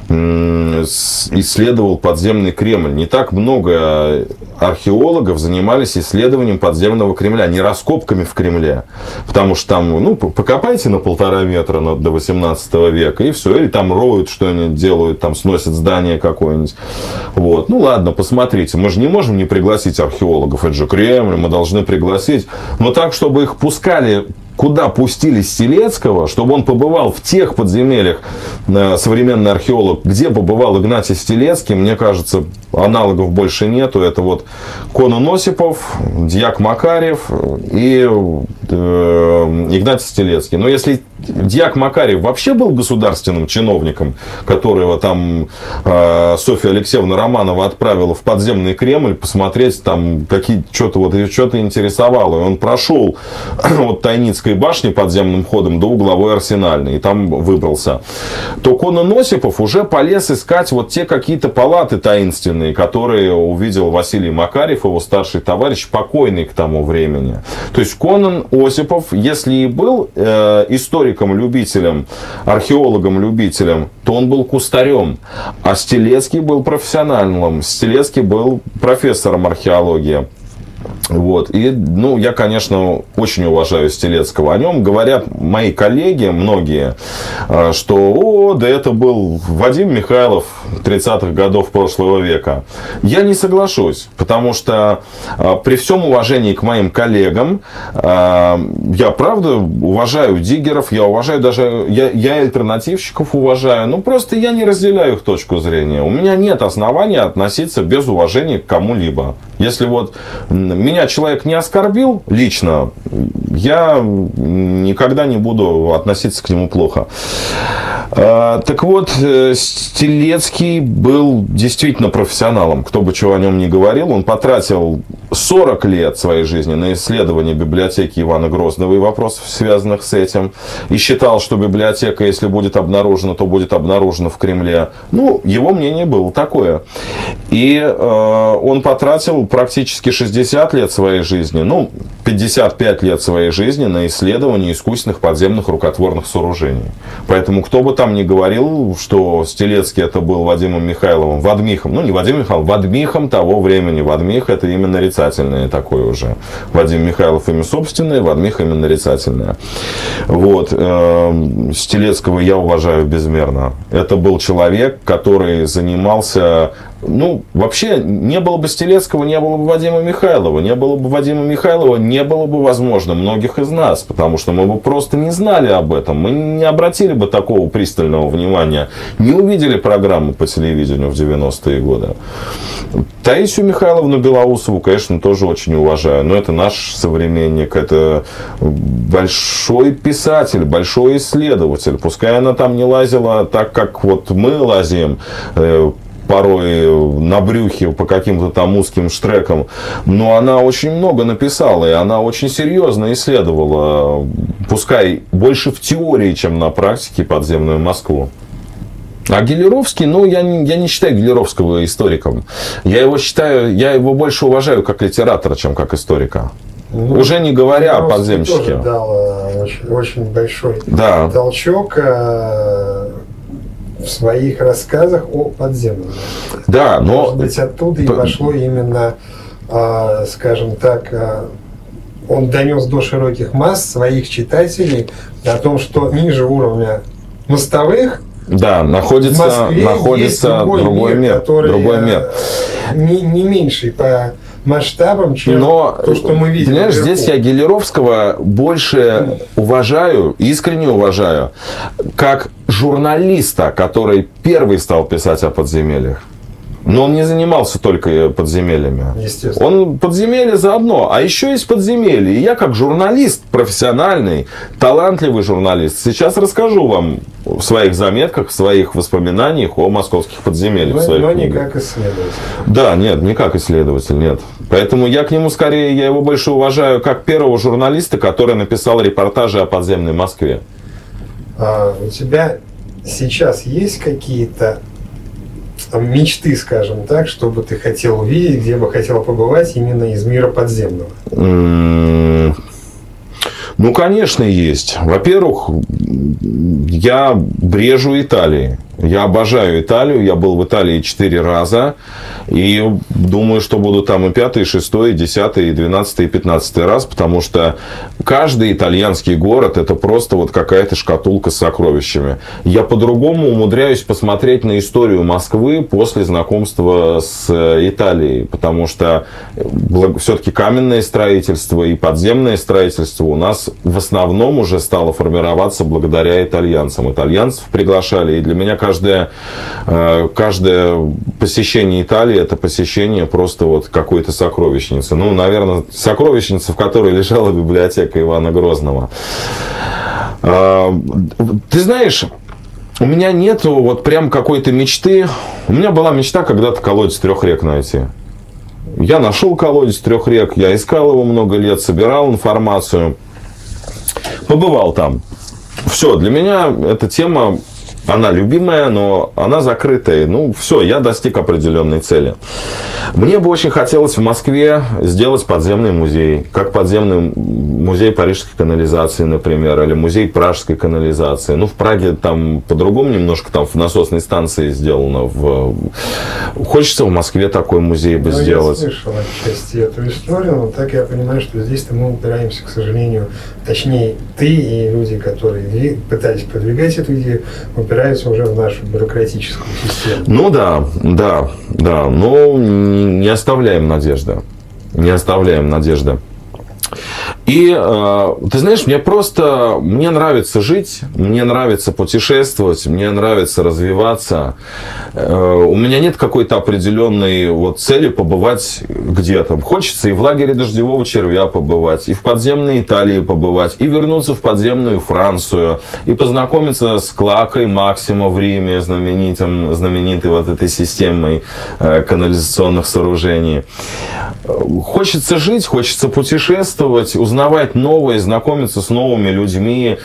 S2: исследовал подземный Кремль. Не так много археологов занимались исследованием подземного Кремля, не раскопками в Кремле. Потому что там, ну, покопайте на полтора метра до восемнадцатого века, и все. Или там роют что-нибудь, делают, там сносят здание какое-нибудь. Вот. Ну, ладно, посмотрите. Мы же не можем не пригласить археологов. Это же Кремль, мы должны пригласить. Но так, чтобы их пускали, куда пустили Стелецкого, чтобы он побывал в тех подземельях, современный археолог, где побывал Игнатий Стелецкий, мне кажется, аналогов больше нету. Это вот Конан Осипов, Дьяк Макарьев и э, Игнатий Стелецкий. Но если Дьяк Макарьев вообще был государственным чиновником, которого там э, Софья Алексеевна Романова отправила в подземный Кремль посмотреть, там какие что-то вот ее что-то интересовало, и он прошел от Тайницкой башни подземным ходом до угловой Арсенальной, и там выбрался, то Конан Осипов уже полез искать вот те какие-то палаты таинственные, которые увидел Василий Макарьев, его старший товарищ, покойный к тому времени. То есть Конан Осипов, если и был э, историком-любителем, археологом-любителем, то он был кустарем, а Стелецкий был профессиональным, Стелецкий был профессором археологии. Вот. И, ну, я, конечно, очень уважаю Стелецкого. О нем говорят мои коллеги, многие, что, о, да это был Вадим Михайлов тридцатых годов прошлого века. Я не соглашусь, потому что при всем уважении к моим коллегам, я, правда, уважаю диггеров, я уважаю даже, я, я альтернативщиков уважаю, но просто я не разделяю их точку зрения. У меня нет основания относиться без уважения к кому-либо. Если вот меня человек не оскорбил лично, я никогда не буду относиться к нему плохо. Так вот, Стелецкий был действительно профессионалом. Кто бы чего о нем ни говорил, он потратил сорок лет своей жизни на исследование библиотеки Ивана Грозного и вопросов, связанных с этим. И считал, что библиотека, если будет обнаружена, то будет обнаружена в Кремле. Ну, его мнение было такое. И э, он потратил практически шестьдесят лет своей жизни, ну, пятьдесят пять лет своей жизни на исследование искусственных подземных рукотворных сооружений. Поэтому, кто бы там ни говорил, что Стелецкий это был Вадимом Михайловым, Вадмихом, ну, не Вадимом Михайловым, Вадмихом того времени. Вадмих это именно нарицательное такое уже. Вадим Михайлов имя собственное, Вадмих имя нарицательное. Вот. Стелецкого я уважаю безмерно. Это был человек, который занимался... Ну, вообще, не было бы Стелецкого, не было бы Вадима Михайлова. Не было бы Вадима Михайлова, не было бы, возможно, многих из нас. Потому что мы бы просто не знали об этом. Мы не обратили бы такого пристального внимания. Не увидели программу по телевидению в девяностые годы. Таисию Михайловну Белоусову, конечно, тоже очень уважаю. Но это наш современник. Это большой писатель, большой исследователь. Пускай она там не лазила так, как вот мы лазим, порой на брюхе по каким-то там узким штрекам, но она очень много написала, и она очень серьезно исследовала, пускай больше в теории, чем на практике, подземную Москву. А Гелеровский, ну, я не, я не считаю Гелеровского историком. Я его считаю, я его больше уважаю как литератора, чем как историка. Ну, уже не говоря о подземщике.
S1: Тоже дал очень, очень большой
S2: да.
S1: толчок в своих рассказах о подземном.
S2: Да, но...
S1: Может быть, оттуда и пошло именно, э, скажем так, э, он донес до широких масс своих читателей о том, что ниже уровня мостовых
S2: да, находится,
S1: в Москве
S2: находится
S1: есть другой,
S2: другой
S1: мир,
S2: мир,
S1: который
S2: другой мир.
S1: Не, не меньший по масштабам, чем
S2: Но,
S1: то, что мы видим.
S2: Понимаешь,
S1: наверху.
S2: здесь я Гелеровского больше уважаю, искренне уважаю, как журналиста, который первый стал писать о подземельях. Но он не занимался только подземельями.
S1: Естественно.
S2: Он подземелье заодно. А еще есть подземелье. И я как журналист, профессиональный, талантливый журналист, сейчас расскажу вам в своих заметках, в своих воспоминаниях о московских подземельях.
S1: Но, но не
S2: книгах.
S1: как исследователь.
S2: Да, нет, не как исследователь, нет. Поэтому я к нему скорее, я его больше уважаю как первого журналиста, который написал репортажи о подземной Москве.
S1: А у тебя сейчас есть какие-то мечты, скажем так, что бы ты хотел увидеть, где бы хотел побывать именно из мира подземного?
S2: Ну, конечно, есть. Во-первых, я брежу Италии. Я обожаю Италию. Я был в Италии четыре раза. И думаю, что буду там и пятый, и шестой, и десятый, и двенадцатый, и пятнадцатый раз. Потому что каждый итальянский город – это просто вот какая-то шкатулка с сокровищами. Я по-другому умудряюсь посмотреть на историю Москвы после знакомства с Италией. Потому что все-таки каменное строительство и подземное строительство у нас в основном уже стало формироваться благодаря итальянцам. Итальянцев приглашали. И для меня каждое, каждое посещение Италии – это посещение просто вот какой-то сокровищницы. Ну, наверное, сокровищница, в которой лежала библиотека Ивана Грозного. Ты знаешь, у меня нету вот прям какой-то мечты. У меня была мечта когда-то колодец трех рек найти. Я нашел колодец трех рек, я искал его много лет, собирал информацию, побывал там. Все, для меня эта тема, она любимая, но она закрытая. Ну, все, я достиг определенной цели. Мне бы очень хотелось в Москве сделать подземный музей. Как подземный музей парижской канализации, например, или музей пражской канализации. Ну, в Праге там по-другому немножко, там в насосной станции сделано. В... Хочется в Москве такой музей бы
S1: ну,
S2: сделать.
S1: Я слышал отчасти эту историю, но так я понимаю, что здесь-то мы упираемся, к сожалению, точнее, ты и люди, которые пытались продвигать эту идею, упираются уже в нашу бюрократическую систему.
S2: Ну да, да, да, но не оставляем надежды, не оставляем надежды. И э, ты знаешь, мне просто, мне нравится жить, мне нравится путешествовать, мне нравится развиваться. Э, у меня нет какой-то определенной вот цели побывать где-то. Хочется и в лагере дождевого червя побывать, и в подземной Италии побывать, и вернуться в подземную Францию, и познакомиться с Клакой Максимо в Риме, знаменитым, знаменитой вот этой системой э, канализационных сооружений. Хочется жить, хочется путешествовать, узнавать новое, знакомиться с новыми людьми,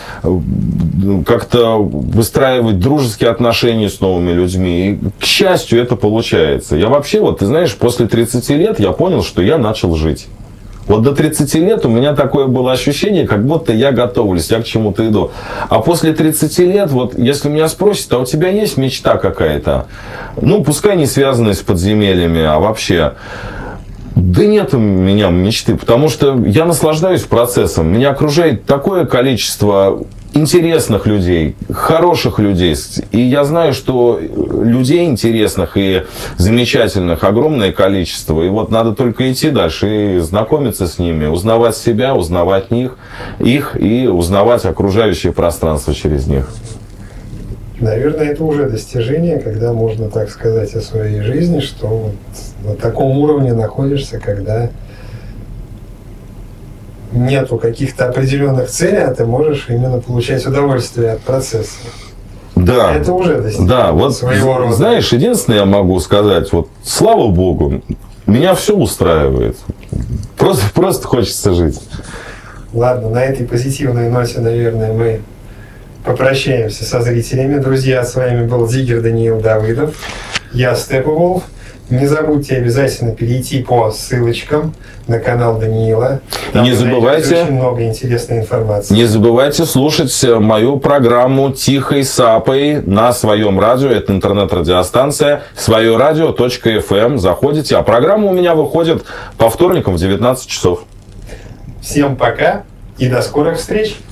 S2: как-то выстраивать дружеские отношения с новыми людьми. И, к счастью, это получается. Я вообще, вот ты знаешь, после тридцати лет я понял, что я начал жить. Вот до тридцати лет у меня такое было ощущение, как будто я готовлюсь, я к чему-то иду. А после тридцати лет, вот если меня спросят, а у тебя есть мечта какая-то? Ну, пускай не связанная с подземельями, а вообще... Да нет у меня мечты, потому что я наслаждаюсь процессом. Меня окружает такое количество интересных людей, хороших людей. И я знаю, что людей интересных и замечательных огромное количество. И вот надо только идти дальше и знакомиться с ними, узнавать себя, узнавать них, их и узнавать окружающее пространство через них.
S1: Наверное, это уже достижение, когда можно так сказать о своей жизни, что вот на таком уровне находишься, когда нету каких-то определенных целей, а ты можешь именно получать удовольствие от процесса.
S2: Да,
S1: это уже достижение
S2: да, вот
S1: своего рода.
S2: Знаешь, единственное я могу сказать, вот слава Богу, меня все устраивает. Просто, просто хочется жить.
S1: Ладно, на этой позитивной ноте, наверное, мы попрощаемся со зрителями. Друзья, с вами был Диггер Даниил Давыдов. Я Степволф. Не забудьте обязательно перейти по ссылочкам на канал Даниила. Там
S2: не забывайте,
S1: очень много интересной информации.
S2: Не забывайте слушать мою программу «Тихой сапой» на своем радио. Это интернет-радиостанция свое радио точка эф эм. Заходите. А программа у меня выходит по вторникам в девятнадцать часов.
S1: Всем пока и до скорых встреч!